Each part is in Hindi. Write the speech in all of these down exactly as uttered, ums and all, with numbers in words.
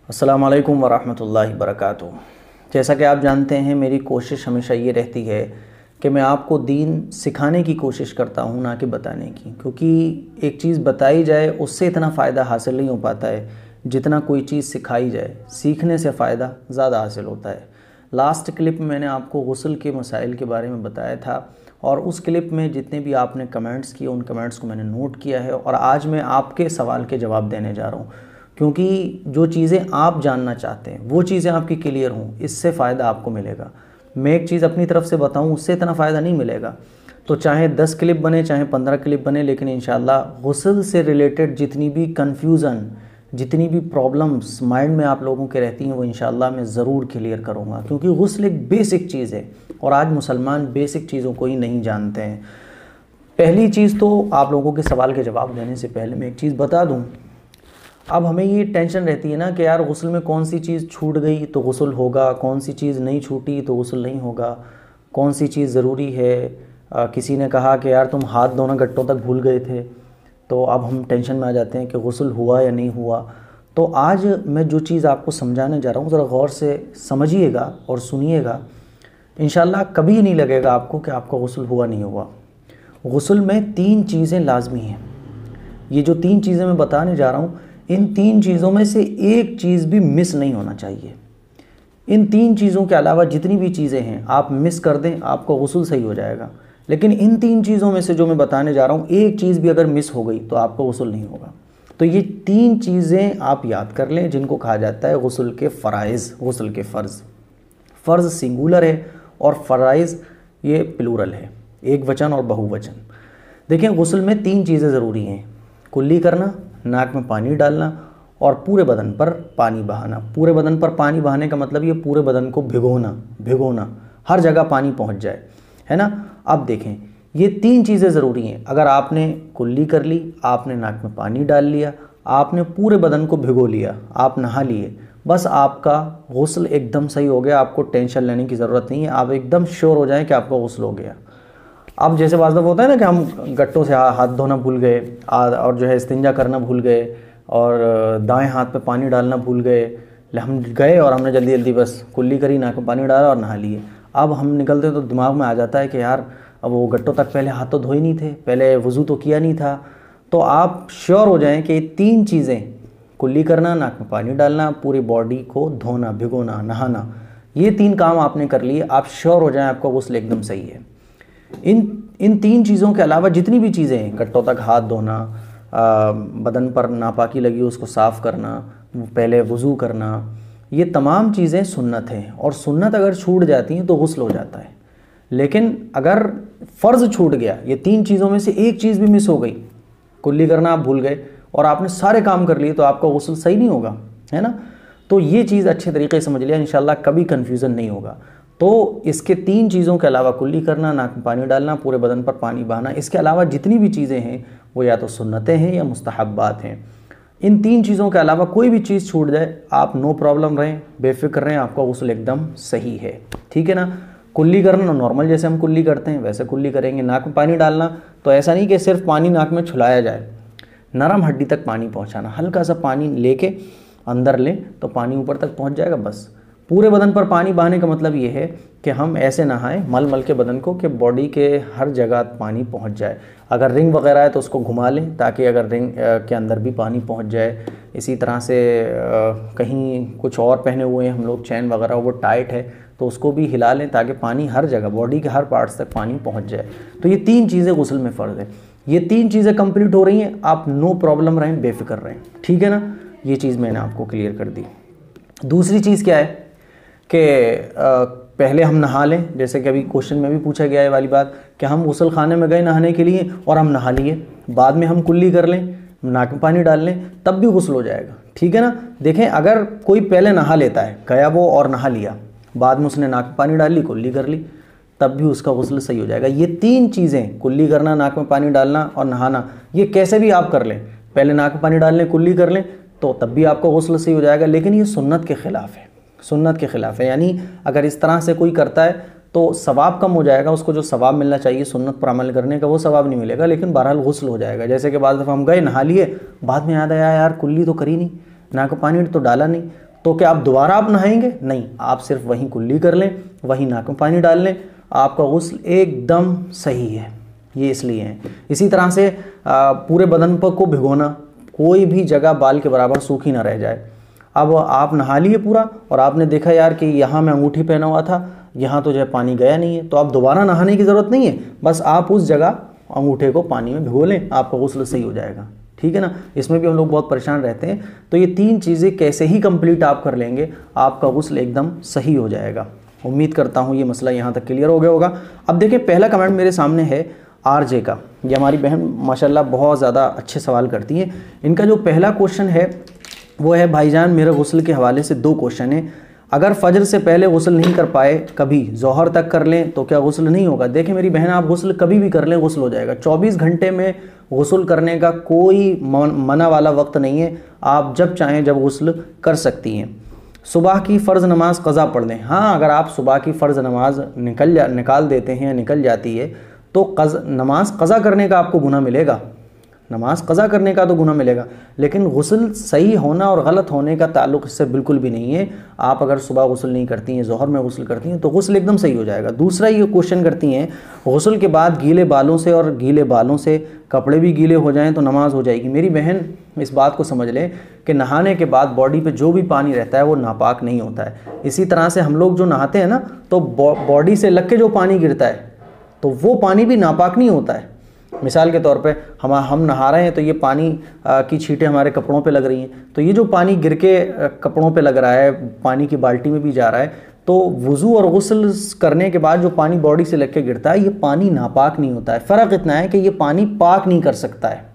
अस्सलामु अलैकुम वरहमतुल्लाहि वबरकातुहू। जैसा कि आप जानते हैं, मेरी कोशिश हमेशा ये रहती है कि मैं आपको दीन सिखाने की कोशिश करता हूँ, ना कि बताने की। क्योंकि एक चीज़ बताई जाए उससे इतना फ़ायदा हासिल नहीं हो पाता है जितना कोई चीज़ सिखाई जाए, सीखने से फ़ायदा ज़्यादा हासिल होता है। लास्ट क्लिप में मैंने आपको गुस्ल के मसाइल के बारे में बताया था और उस क्लिप में जितने भी आपने कमेंट्स किए उन कमेंट्स को मैंने नोट किया है और आज मैं आपके सवाल के जवाब देने जा रहा हूँ। क्योंकि जो चीज़ें आप जानना चाहते हैं वो चीज़ें आपकी क्लियर हों, इससे फ़ायदा आपको मिलेगा। मैं एक चीज़ अपनी तरफ से बताऊं, उससे इतना फ़ायदा नहीं मिलेगा। तो चाहे दस क्लिप बने चाहे पंद्रह क्लिप बने, लेकिन इंशाल्लाह गुस्ल से रिलेटेड जितनी भी कन्फ्यूज़न, जितनी भी प्रॉब्लम्स माइंड में आप लोगों के रहती हैं वो इंशाल्लाह मैं ज़रूर क्लियर करूँगा। क्योंकि गुस्ल एक बेसिक चीज़ है और आज मुसलमान बेसिक चीज़ों को ही नहीं जानते हैं। पहली चीज़ तो आप लोगों के सवाल के जवाब देने से पहले मैं एक चीज़ बता दूँ। अब हमें ये टेंशन रहती है ना कि यार गुस्ल में कौन सी चीज़ छूट गई तो गुस्ल होगा, कौन सी चीज़ नहीं छूटी तो गुस्ल नहीं होगा, कौन सी चीज़ ज़रूरी है। आ, किसी ने कहा कि यार तुम हाथ धोना गट्टों तक भूल गए थे, तो अब हम टेंशन में आ जाते हैं कि गुस्ल हुआ या नहीं हुआ। तो आज मैं जो चीज़ आपको समझाने जा रहा हूँ ज़रा गौर से समझिएगा और सुनिएगा। इंशाल्लाह कभी नहीं लगेगा आपको कि आपका गुस्ल हुआ नहीं हुआ। गुस्ल में तीन चीज़ें लाजमी हैं। ये जो तीन चीज़ें मैं बताने जा रहा हूँ, इन तीन चीज़ों में से एक चीज़ भी मिस नहीं होना चाहिए। इन तीन चीज़ों के अलावा जितनी भी चीज़ें हैं आप मिस कर दें, आपका गुस्ल सही हो जाएगा। लेकिन इन तीन चीज़ों में से जो मैं बताने जा रहा हूँ, एक चीज़ भी अगर मिस हो गई तो आपका गुस्ल नहीं होगा। तो ये तीन चीज़ें आप याद कर लें, जिनको कहा जाता है गुस्ल के फ़राइज़, गुस्ल के फ़र्ज़। फ़र्ज़ सिंगुलर है और फ़राइज़ ये प्लूरल है, एक वचन और बहुवचन। देखें, गुस्ल में तीन चीज़ें ज़रूरी हैं: कुल्ली करना, नाक में पानी डालना और पूरे बदन पर पानी बहाना। पूरे बदन पर पानी बहाने का मतलब ये पूरे बदन को भिगोना, भिगोना, हर जगह पानी पहुंच जाए, है ना। अब देखें, ये तीन चीज़ें ज़रूरी हैं। अगर आपने कुल्ली कर ली, आपने नाक में पानी डाल लिया, आपने पूरे बदन को भिगो लिया, आप नहा लिए, बस आपका गुस्ल एकदम सही हो गया। आपको टेंशन लेने की ज़रूरत नहीं है। आप एकदम श्योर हो जाएं कि आपका गुस्ल हो गया। अब जैसे वाजब होता है ना कि हम गट्टों से हाथ धोना भूल गए और जो है इस्तिंजा करना भूल गए और दाएं हाथ पे पानी डालना भूल गए, हम गए और हमने जल्दी जल्दी बस कुल्ली करी, नाक में पानी डाला और नहा लिए। अब हम निकलते तो दिमाग में आ जाता है कि यार अब वो गट्टों तक पहले हाथ तो धोए नहीं थे, पहले वज़ू तो किया नहीं था। तो आप श्योर हो जाएं कि तीन चीज़ें, कुल्ली करना, नाक में पानी डालना, पूरी बॉडी को धोना, भिगोना, नहाना, ये तीन काम आपने कर लिए, आप श्योर हो जाएं आपका गुस्ल एकदम सही है। इन इन तीन चीज़ों के अलावा जितनी भी चीज़ें हैं, गट्टों तक हाथ धोना, आ, बदन पर नापाकी लगी उसको साफ़ करना, पहले वज़ू करना, ये तमाम चीज़ें सुन्नत हैं। और सुन्नत अगर छूट जाती हैं तो गुस्ल हो जाता है। लेकिन अगर फ़र्ज़ छूट गया, ये तीन चीज़ों में से एक चीज़ भी मिस हो गई, कुल्ली करना आप भूल गए और आपने सारे काम कर लिए, तो आपका गुस्ल सही नहीं होगा, है ना। तो ये चीज़ अच्छे तरीके से समझ लिया, इंशाल्लाह कभी कन्फ्यूज़न नहीं होगा। तो इसके तीन चीज़ों के अलावा कुल्ली करना, नाक में पानी डालना, पूरे बदन पर पानी बहाना, इसके अलावा जितनी भी चीज़ें हैं वो या तो सुन्नतें हैं या मुस्तहब्बात हैं। इन तीन चीज़ों के अलावा कोई भी चीज़ छूट जाए आप नो प्रॉब्लम रहें, बेफिक्र रहें, आपका गुस्ल एकदम सही है, ठीक है ना। कुल्ली करना नॉर्मल जैसे हम कुल्ली करते हैं वैसे कुल्ली करेंगे। नाक में पानी डालना तो ऐसा नहीं कि सिर्फ पानी नाक में छुलाया जाए, नरम हड्डी तक पानी पहुँचाना, हल्का सा पानी लेके अंदर लें तो पानी ऊपर तक पहुँच जाएगा। बस पूरे बदन पर पानी बहाने का मतलब ये है कि हम ऐसे नहाएं मल मल के बदन को कि बॉडी के हर जगह पानी पहुंच जाए। अगर रिंग वगैरह है तो उसको घुमा लें ताकि अगर रिंग के अंदर भी पानी पहुंच जाए। इसी तरह से कहीं कुछ और पहने हुए हैं हम लोग, चैन वगैरह, वो टाइट है तो उसको भी हिला लें ताकि पानी हर जगह, बॉडी के हर पार्ट्स तक पानी पहुँच जाए। तो ये तीन चीज़ें गुस्ल में फ़र्ज़ है। ये तीन चीज़ें कंप्लीट हो रही हैं, आप नो प्रॉब्लम रहें, बेफिक्र रहें, ठीक है ना। ये चीज़ मैंने आपको क्लियर कर दी। दूसरी चीज़ क्या है कि पहले हम नहा लें, जैसे कि अभी क्वेश्चन में भी पूछा गया है वाली बात कि हम गुस्ल खाने में गए नहाने के लिए और हम नहा लिए, बाद में हम कुल्ली कर लें, नाक में पानी डाल लें, तब भी गुस्ल हो जाएगा, ठीक है ना। देखें, अगर कोई पहले नहा लेता है, गया वो और नहा लिया, बाद में उसने नाक में पानी डाल ली, कुल्ली कर ली, तब भी उसका गुस्ल सही हो जाएगा। ये तीन चीज़ें, कुल्ली करना, नाक में पानी डालना और नहाना, ये कैसे भी आप कर लें, पहले नाक में पानी डाल लें, कुल्ली कर लें, तो तब भी आपका गुस्ल सही हो जाएगा। लेकिन ये सुन्नत के ख़िलाफ़ है, सुन्नत के ख़िलाफ़ है। यानी अगर इस तरह से कोई करता है तो सवाब कम हो जाएगा, उसको जो सवाब मिलना चाहिए सुन्नत पर अमल करने का वो सवाब नहीं मिलेगा, लेकिन बहरहाल गुस्ल हो जाएगा। जैसे कि बाद दफ़ा हम गए नहा लिए, बाद में याद आया यार कुल्ली तो करी नहीं, नाक में पानी तो डाला नहीं, तो क्या आप दोबारा आप नहाएंगे? नहीं, आप सिर्फ वहीं कुल्ली कर लें, वहीं नाक में पानी डाल लें, आपका गुस्ल एकदम सही है। ये इसलिए है। इसी तरह से पूरे बदन पर को भिगोना, कोई भी जगह बाल के बराबर सूखी ना रह जाए। अब आप नहा लिए पूरा और आपने देखा यार कि यहाँ मैं अंगूठी पहना हुआ था, यहाँ तो जो है पानी गया नहीं है, तो आप दोबारा नहाने की ज़रूरत नहीं है, बस आप उस जगह अंगूठे को पानी में भिगो लें, आपका गुस्ल सही हो जाएगा। ठीक है ना। इसमें भी हम लोग बहुत परेशान रहते हैं। तो ये तीन चीज़ें कैसे ही कंप्लीट आप कर लेंगे, आपका गुस्ल एकदम सही हो जाएगा। उम्मीद करता हूँ ये मसला यहाँ तक क्लियर हो गया होगा। अब देखिए पहला कमेंट मेरे सामने है आरजे का। ये हमारी बहन माशाल्लाह बहुत ज़्यादा अच्छे सवाल करती हैं। इनका जो पहला क्वेश्चन है वो है, भाईजान मेरे गुस्ल के हवाले से दो क्वेश्चन है। अगर फजर से पहले गुस्ल नहीं कर पाए, कभी ज़ोहर तक कर लें तो क्या गुस्ल नहीं होगा? देखिए मेरी बहन, आप गुस्ल कभी भी कर लें, गुस्ल हो जाएगा। चौबीस घंटे में गुस्ल करने का कोई मना वाला वक्त नहीं है। आप जब चाहें जब गुस्ल कर सकती हैं। सुबह की फ़र्ज़ नमाज क़ज़ा पढ़ लें। हाँ, अगर आप सुबह की फ़र्ज़ नमाज निकल जा निकाल देते हैं, निकल जाती है, तो क़ज़ नमाज क़ज़ा करने का आपको गुनाह मिलेगा। नमाज क़ज़ा करने का तो गुनाह मिलेगा, लेकिन गुस्ल सही होना और गलत होने का ताल्लुक़ इससे बिल्कुल भी नहीं है। आप अगर सुबह गुस्ल नहीं करती हैं, ज़ोहर में गुस्ल करती हैं, तो गुस्ल एकदम सही हो जाएगा। दूसरा ये क्वेश्चन करती हैं, गुस्ल के बाद गीले बालों से और गीले बालों से कपड़े भी गीले हो जाएं तो नमाज हो जाएगी? मेरी बहन, इस बात को समझ लें कि नहाने के बाद बॉडी पे जो भी पानी रहता है वो नापाक नहीं होता है। इसी तरह से हम लोग जो नहाते हैं ना, तो बॉडी से लग के जो पानी गिरता है तो वो पानी भी नापाक नहीं होता है। मिसाल के तौर पे हम हम नहा रहे हैं तो ये पानी आ, की छींटें हमारे कपड़ों पे लग रही हैं, तो ये जो पानी गिर के कपड़ों पे लग रहा है, पानी की बाल्टी में भी जा रहा है, तो वुज़ू और गुस्ल करने के बाद जो पानी बॉडी से लग के गिरता है, ये पानी नापाक नहीं होता है। फ़र्क इतना है कि ये पानी पाक नहीं कर सकता है,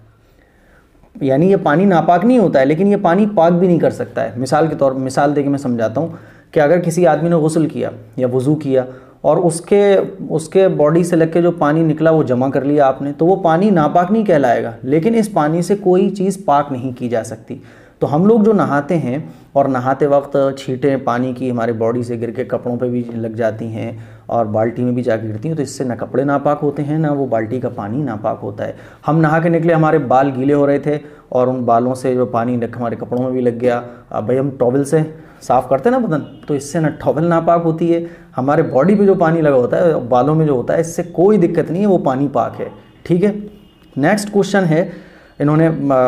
यानी ये पानी नापाक नहीं होता है, लेकिन ये पानी पाक भी नहीं कर सकता है। मिसाल के तौर मिसाल दे के मैं समझाता हूँ कि अगर किसी आदमी ने गुस्ल किया या वुज़ू किया और उसके उसके बॉडी से लग के जो पानी निकला वो जमा कर लिया आपने, तो वो पानी नापाक नहीं कहलाएगा, लेकिन इस पानी से कोई चीज़ पाक नहीं की जा सकती। तो हम लोग जो नहाते हैं और नहाते वक्त छींटें पानी की हमारे बॉडी से गिर के कपड़ों पे भी लग जाती हैं और बाल्टी में भी जाके गिरती हैं, तो इससे ना कपड़े नापाक होते हैं, ना वो बाल्टी का पानी नापाक होता है। हम नहा के निकले, हमारे बाल गीले हो रहे थे और उन बालों से जो पानी हमारे कपड़ों में भी लग गया। अब भाई हम टॉवल से साफ़ करते हैं ना बदन, तो इससे ना टॉवल नापाक होती है, हमारे बॉडी पे जो पानी लगा होता है, बालों में जो होता है, इससे कोई दिक्कत नहीं है, वो पानी पाक है। ठीक है। नेक्स्ट क्वेश्चन है, इन्होंने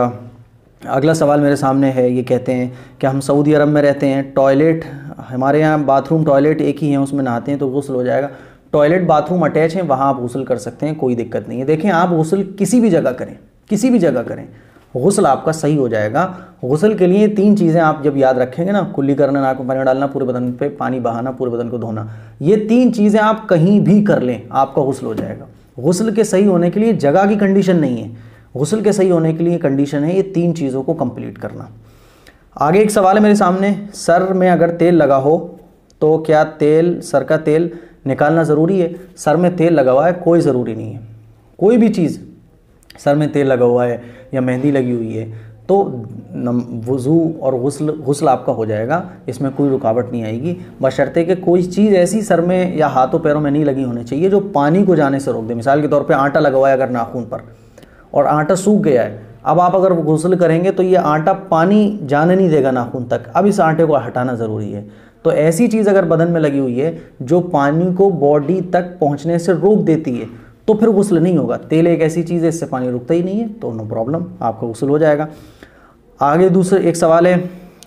अगला सवाल मेरे सामने है। ये कहते हैं कि हम सऊदी अरब में रहते हैं, टॉयलेट हमारे यहाँ बाथरूम टॉयलेट एक ही है, उसमें नहाते हैं तो गुस्ल हो जाएगा। टॉयलेट बाथरूम अटैच है, वहाँ आप गुस्ल कर सकते हैं, कोई दिक्कत नहीं है। देखें, आप गुस्ल किसी भी जगह करें, किसी भी जगह करें, गुस्ल आपका सही हो जाएगा। गुस्ल के लिए तीन चीज़ें आप जब याद रखेंगे ना, कुल्ली करना, नाक में पानी डालना, पूरे बदन पे पानी बहाना, पूरे बदन को धोना, ये तीन चीज़ें आप कहीं भी कर लें, आपका गुस्ल हो जाएगा। गुस्ल के सही होने के लिए जगह की कंडीशन नहीं है, गुस्ल के सही होने के लिए कंडीशन है ये तीन चीज़ों को कंप्लीट करना। आगे एक सवाल है मेरे सामने, सर में अगर तेल लगा हो तो क्या तेल सर का तेल निकालना ज़रूरी है? सर में तेल लगा हुआ है, कोई ज़रूरी नहीं है। कोई भी चीज़, सर में तेल लगा हुआ है या मेहंदी लगी हुई है, तो वुज़ू और गुस्ल गुस्ल आपका हो जाएगा, इसमें कोई रुकावट नहीं आएगी, बशर्ते कि कोई चीज़ ऐसी सर में या हाथों पैरों में नहीं लगी होनी चाहिए जो पानी को जाने से रोक दे। मिसाल के तौर पे आटा लगा हुआ है अगर नाखून पर और आटा सूख गया है, अब आप अगर गुस्ल करेंगे तो ये आटा पानी जाने नहीं देगा नाखून तक, अब इस आटे को हटाना ज़रूरी है। तो ऐसी चीज़ अगर बदन में लगी हुई है जो पानी को बॉडी तक पहुँचने से रोक देती है, तो फिर गुस्ल नहीं होगा। तेल एक ऐसी चीज़ है, इससे पानी रुकता ही नहीं है, तो नो प्रॉब्लम, आपका गुस्ल हो जाएगा। आगे दूसरा एक सवाल है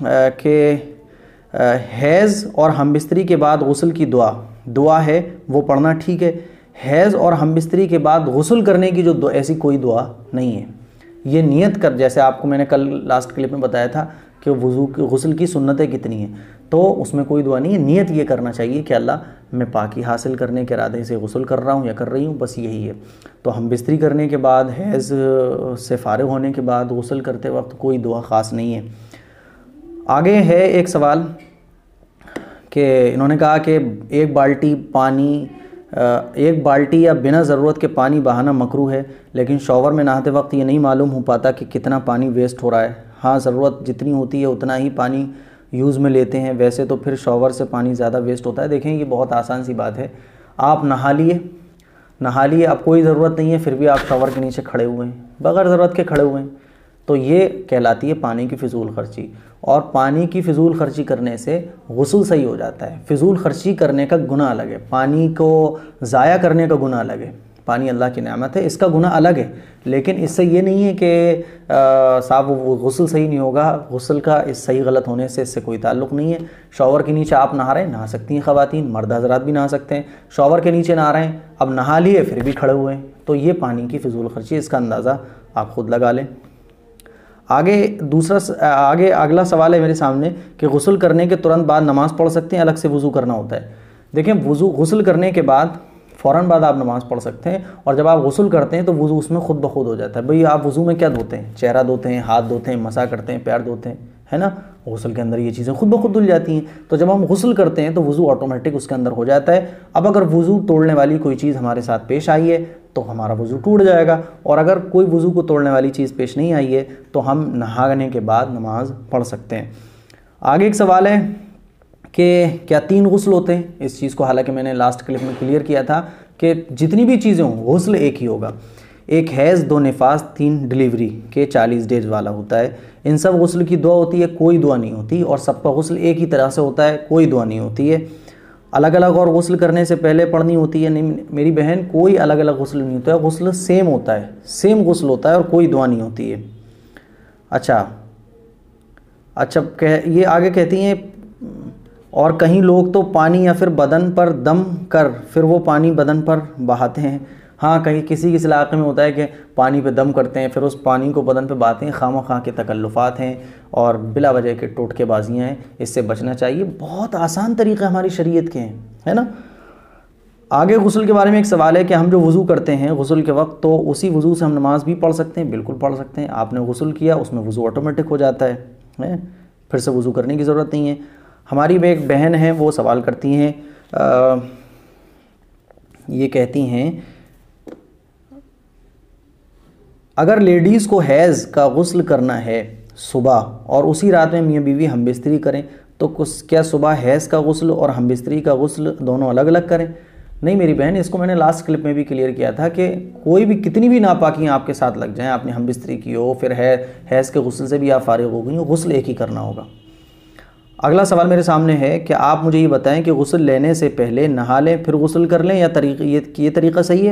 कि हैज़ और हमबिस्तरी के बाद गुस्ल की दुआ दुआ है वो पढ़ना ठीक है? हैज़ और हमबिस्तरी के बाद गुस्ल करने की जो दुआ, ऐसी कोई दुआ नहीं है। ये नियत कर, जैसे आपको मैंने कल लास्ट क्लिप में बताया था कि वुज़ू की गुस्ल की सुन्नतें कितनी हैं, तो उसमें कोई दुआ नहीं है। नियत ये करना चाहिए कि अल्लाह मैं पाकी हासिल करने के इरादे से गुस्ल कर रहा हूँ या कर रही हूँ, बस यही है। तो हम बिस्तरी करने के बाद, हैज़ से फारिग होने के बाद गुस्ल करते वक्त कोई दुआ ख़ास नहीं है। आगे है एक सवाल कि इन्होंने कहा कि एक बाल्टी पानी एक बाल्टी या बिना ज़रूरत के पानी बहाना मकरूह है, लेकिन शॉवर में नहाते वक्त ये नहीं मालूम हो पाता कि कितना पानी वेस्ट हो रहा है। हाँ, ज़रूरत जितनी होती है उतना ही पानी यूज़ में लेते हैं, वैसे तो फिर शॉवर से पानी ज़्यादा वेस्ट होता है। देखें, ये बहुत आसान सी बात है, आप नहा लिए नहा लिए अब कोई ज़रूरत नहीं है, फिर भी आप शॉवर के नीचे खड़े हुए हैं, बगैर ज़रूरत के खड़े हुए हैं, तो ये कहलाती है पानी की फ़िजूल खर्ची। और पानी की फ़िजूल खर्ची करने से गुस्ल सही हो जाता है। फ़िजूल खर्ची करने का गुनाह अलग है, पानी को ज़ाया करने का गुनाह अलग है। पानी अल्लाह की नेमत है, इसका गुनाह अलग है, लेकिन इससे ये नहीं है कि साहब वो गुस्ल सही नहीं होगा। गुस्ल का इस सही गलत होने से इससे कोई ताल्लुक़ नहीं है। शॉवर के नीचे आप नहा रहे हैं, नहा सकती हैं ख़वातीन, मर्द हज़रात भी नहा सकते हैं। शॉवर के नीचे नहा रहे हैं, अब नहा लिए फिर भी खड़े हुए हैं, तो ये पानी की फ़िजूल खर्ची, इसका अंदाज़ा आप ख़ुद लगा लें। आगे दूसरा आगे अगला सवाल है मेरे सामने कि गुस्ल करने के तुरंत बाद नमाज़ पढ़ सकते हैं, अलग से वज़ू करना होता है। देखें, वज़ू गुस्ल करने के बाद फ़ौरन बाद आप नमाज़ पढ़ सकते हैं, और जब आप गुस्ल करते हैं तो वज़ू उसमें खुद ब खुद हो जाता है। भाई आप वज़ू में क्या धोते हैं? चेहरा धोते हैं, हाथ धोते हैं, मसा करते हैं, पैर धोते हैं, है ना। गुस्ल के अंदर ये चीज़ें खुद ब खुद धुल जाती हैं। तो जब हम गुस्ल करते हैं तो वज़ू ऑटोमेटिक उसके अंदर हो जाता है। अब अगर वज़ू तोड़ने वाली कोई चीज़ हमारे साथ पेश आई है तो हमारा वज़ू टूट जाएगा, और अगर कोई वज़ू को तोड़ने वाली चीज़ पेश नहीं आई है तो हम नहाने के बाद नमाज पढ़ सकते हैं। आगे एक सवाल है कि क्या तीन गुस्ल होते हैं? इस चीज़ को हालांकि मैंने लास्ट क्लिप में क्लियर किया था कि जितनी भी चीज़ें हों गुस्ल एक ही होगा। एक हैज़, दो निफास, तीन डिलीवरी के चालीस डेज वाला होता है। इन सब गुस्ल की दुआ होती है, कोई दुआ नहीं होती, और सबका गुस्ल एक ही तरह से होता है, कोई दुआ नहीं होती है। अलग अलग और गुस्ल करने से पहले पढ़नी होती है, नहीं मेरी बहन, कोई अलग अलग गुस्ल नहीं होता है, गुस्ल सेम होता है, सेम गुस्ल होता है और कोई दुआ नहीं होती है। अच्छा अच्छा कह ये आगे कहती हैं, और कहीं लोग तो पानी या फिर बदन पर दम कर फिर वो पानी बदन पर बहाते हैं। हाँ, कहीं किसी किसी इलाके में होता है कि पानी पे दम करते हैं, फिर उस पानी को बदन पे बहाते हैं। खामा खा के तकल्लुफ़ात हैं और बिला वजह के टोटकेबाजियाँ हैं, इससे बचना चाहिए। बहुत आसान तरीक़े हमारी शरीयत के हैं, है ना। आगे गुस्ल के बारे में एक सवाल है कि हम जो वज़ू करते हैं गुस्ल के वक्त, तो उसी वज़ू से हम नमाज भी पढ़ सकते हैं? बिल्कुल पढ़ सकते हैं। आपने गुस्ल किया, उसमें वज़ू ऑटोमेटिक हो जाता है, है? फिर से वज़ू करने की ज़रूरत नहीं है। हमारी एक बहन है, वो सवाल करती हैं, आ, ये कहती हैं, अगर लेडीज़ को हैज़ का गुस्ल करना है सुबह और उसी रात में मियाँ बीवी हम बिस्तरी करें, तो कुछ क्या सुबह हैज़ का गुस्ल और हम बिस्तरी का गुस्ल दोनों अलग अलग करें? नहीं मेरी बहन, इसको मैंने लास्ट क्लिप में भी क्लियर किया था कि कोई भी कितनी भी नापाकियाँ आपके साथ लग जाएं, आपने हम बिस्तरी की हो, फिर है हैज़ के गुस्ल से भी आप फारिग हो गई हो, गुस्ल एक ही करना होगा। अगला सवाल मेरे सामने है कि आप मुझे ये बताएं कि गुस्ल लेने से पहले नहा लें फिर गुस्ल कर लें, या तरीक़ा ये ये तरीक़ा सही है?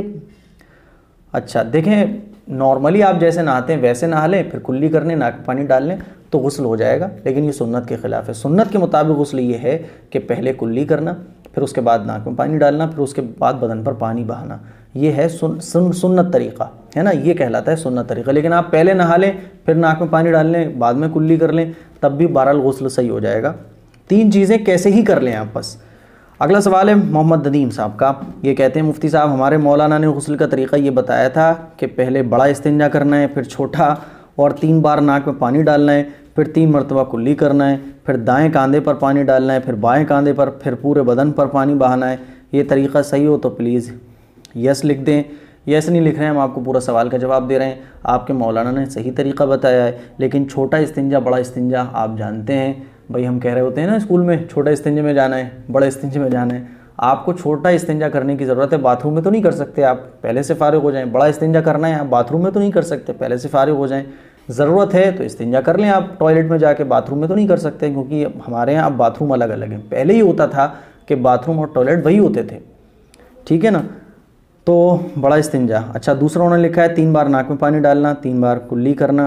अच्छा देखें, नॉर्मली आप जैसे नहाते हैं वैसे नहा लें, फिर कुल्ली कर लें, नाक में पानी डाल लें तो गुस्ल हो जाएगा, लेकिन ये सुन्नत के ख़िलाफ़ है। सुन्नत के मुताबिक गुस्ल ये है कि पहले कुल्ली करना, फिर उसके बाद नाक में पानी डालना, फिर उसके बाद बदन पर पानी बहाना। ये है सुन, सुन, सुन्नत तरीक़ा, है ना, ये कहलाता है सुन्नत तरीक़ा। लेकिन आप पहले नहा लें, फिर नाक में पानी डाल लें, बाद में कुल्ली कर लें, तब भी बहरहाल गुस्ल सही हो जाएगा। तीन चीज़ें कैसे ही कर लें आप बस। अगला सवाल है मोहम्मद नदीम साहब का। ये कहते हैं, मुफ्ती साहब हमारे मौलाना ने गुस्ल का तरीक़ा ये बताया था कि पहले बड़ा इस्तिंजा करना है, फिर छोटा, और तीन बार नाक में पानी डालना है, फिर तीन मरतबा कुल्ली करना है, फिर दाएं कांधे पर पानी डालना है, फिर बाएं कांधे पर, फिर पूरे बदन पर पानी बहाना है। ये तरीक़ा सही हो तो प्लीज़ यस लिख दें। यस नहीं लिख रहे हैं, हम आपको पूरा सवाल का जवाब दे रहे हैं। आपके मौलाना ने सही तरीक़ा बताया है, लेकिन छोटा इस्तिंजा बड़ा इस्तिंजा आप जानते हैं भाई, हम कह रहे होते हैं ना स्कूल में छोटा इस्तिंजे में जाना है, बड़े इस्तिंजे में जाना है। आपको छोटा इस्तिंजा करने की ज़रूरत है, बाथरूम में तो नहीं कर सकते, आप पहले से फारिग हो जाएं। बड़ा इस्तिंजा करना है, आप बाथरूम में तो नहीं कर सकते, पहले से फारिग हो जाएं। ज़रूरत है तो इस्तिंजा कर लें आप टॉयलेट में जाके, बाथरूम में तो नहीं कर सकते, क्योंकि हमारे यहाँ अब बाथरूम अलग अलग हैं। पहले ही होता था कि बाथरूम और टॉयलेट वही होते थे, ठीक है ना। तो बड़ा इस्तिंजा। अच्छा, दूसरा उन्होंने लिखा है तीन बार नाक में पानी डालना, तीन बार कुल्ली करना,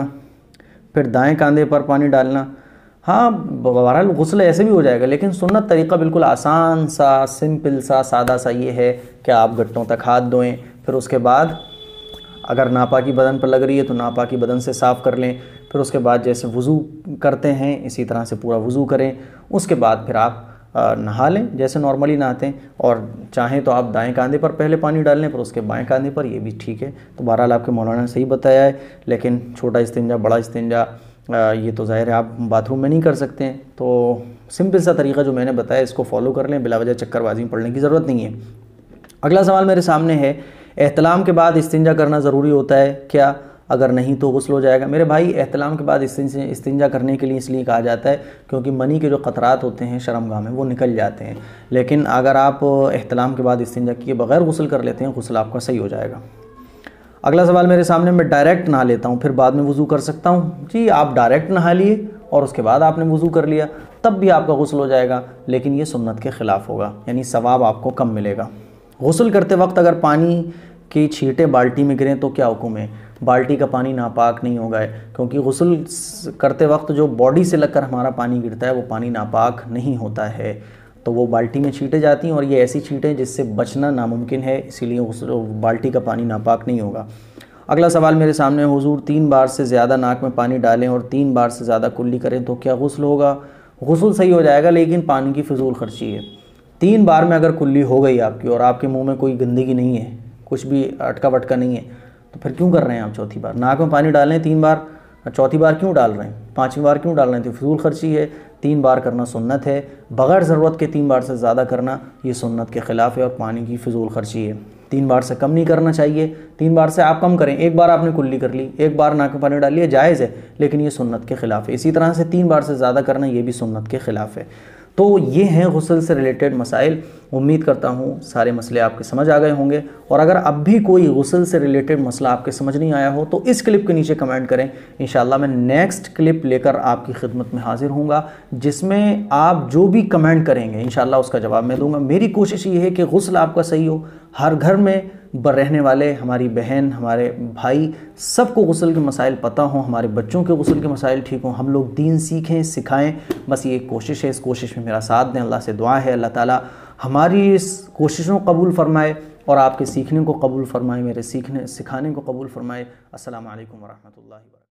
फिर दाएँ कांधे पर पानी डालना। हाँ, बहरहाल गुस्ल ऐसे भी हो जाएगा, लेकिन सुन्नत तरीक़ा बिल्कुल आसान सा, सिंपल सा, सादा सा ये है कि आप गट्टों तक हाथ धोएं, फिर उसके बाद अगर नापाकी बदन पर लग रही है तो नापाकी बदन से साफ़ कर लें, फिर उसके बाद जैसे वज़ू करते हैं इसी तरह से पूरा वज़ू करें। उसके बाद फिर आप नहा लें जैसे नॉर्मली नहाते हैं, और चाहें तो आप दाएं कांधे पर पहले पानी डाल लें, फिर उसके बाएं कांधे पर, ये भी ठीक है। तो बहरहाल आपके मौलाना ने सही बताया है, लेकिन छोटा इस्तिंजा बड़ा इस्तिंजा ये तो ज़ाहिर है आप बाथरूम में नहीं कर सकते हैं। तो सिंपल सा तरीक़ा जो मैंने बताया इसको फॉलो कर लें, बिला वजह चक्करबाजी में पढ़ने की ज़रूरत नहीं है। अगला सवाल मेरे सामने है, एहतलाम के बाद इस्तिंजा करना ज़रूरी होता है क्या? अगर नहीं तो गुस्ल हो जाएगा? मेरे भाई, एहतलाम के बाद इस्तिंजा करने के लिए इसलिए कहा जाता है क्योंकि मनी के जो क़तरात होते हैं शर्मगाह में वो निकल जाते हैं। लेकिन अगर आप एहतलाम के बाद इस्तिंजा किए बग़ैर गुस्ल कर लेते हैं, गुस्ल आपका सही हो जाएगा। अगला सवाल मेरे सामने, मैं डायरेक्ट नहा लेता हूँ फिर बाद में वज़ू कर सकता हूँ? जी, आप डायरेक्ट नहा लिए और उसके बाद आपने वज़ू कर लिया तब भी आपका गुस्ल हो जाएगा, लेकिन ये सुन्नत के ख़िलाफ़ होगा, यानी सवाब आपको कम मिलेगा। गुस्ल करते वक्त अगर पानी की छींटें बाल्टी में गिरें तो क्या हुक्म है? बाल्टी का पानी नापाक नहीं होगा, क्योंकि गुस्ल करते वक्त जो बॉडी से लगकर हमारा पानी गिरता है वो पानी नापाक नहीं होता है, तो वो बाल्टी में छींटें जाती हैं और ये ऐसी छींटें जिससे बचना नामुमकिन है, इसीलिए उस बाल्टी का पानी नापाक नहीं होगा। अगला सवाल मेरे सामने, हुजूर तीन बार से ज़्यादा नाक में पानी डालें और तीन बार से ज़्यादा कुल्ली करें तो क्या गुस्ल होगा? गुस्ल सही हो जाएगा, लेकिन पानी की फ़िजूल खर्ची है। तीन बार में अगर कुल्ली हो गई आपकी और आपके मुंह में कोई गंदगी नहीं है, कुछ भी अटका वटका नहीं है, तो फिर क्यों कर रहे हैं आप चौथी बार? नाक में पानी डालें तीन बार, चौथी बार क्यों डाल रहे हैं? पाँचवीं बार क्यों डाल रहे हैं? तो फिजूल खर्ची है। तीन बार करना सुन्नत है, बग़ैर ज़रूरत के तीन बार से ज़्यादा करना ये सुन्नत के ख़िलाफ़ है और पानी की फ़िजूल खर्ची है। तीन बार से कम नहीं करना चाहिए, तीन बार से आप कम करें। एक बार आपने कुल्ली कर ली, एक बार नाक में पानी डाल लिया, जायज़ है, लेकिन ये सुन्नत के ख़िलाफ़ है। इसी तरह से तीन बार से ज़्यादा करना ये भी सुन्नत के ख़िलाफ़ है। तो ये हैं गुस्ल से रिलेटेड मसाइल। उम्मीद करता हूँ सारे मसले आपके समझ आ गए होंगे, और अगर अब भी कोई गुस्ल से रिलेटेड मसला आपके समझ नहीं आया हो तो इस क्लिप के नीचे कमेंट करें। इंशाल्लाह मैं नेक्स्ट क्लिप लेकर आपकी खिदमत में हाजिर हूँगा, जिसमें आप जो भी कमेंट करेंगे इंशाल्लाह उसका जवाब मैं दूँगा। मेरी कोशिश ये है कि गुस्ल आपका सही हो, हर घर में रहने वाले हमारी बहन, हमारे भाई, सबको गुस्ल के मसाइल पता हों, हमारे बच्चों के गुस्ल के मसाइल ठीक हों, हम लोग दीन सीखें, सिखाएं। बस ये एक कोशिश है, इस कोशिश में मेरा साथ दें। अल्लाह से दुआ है अल्लाह ताला हमारी इस कोशिशों को कबूल फ़रमाए और आपके सीखने को कबूल फ़रमाए, मेरे सीखने सिखाने को कबूल फ़रमाए। अस्सलामु अलैकुम वरहमतुल्लाहि वबरकातुहू।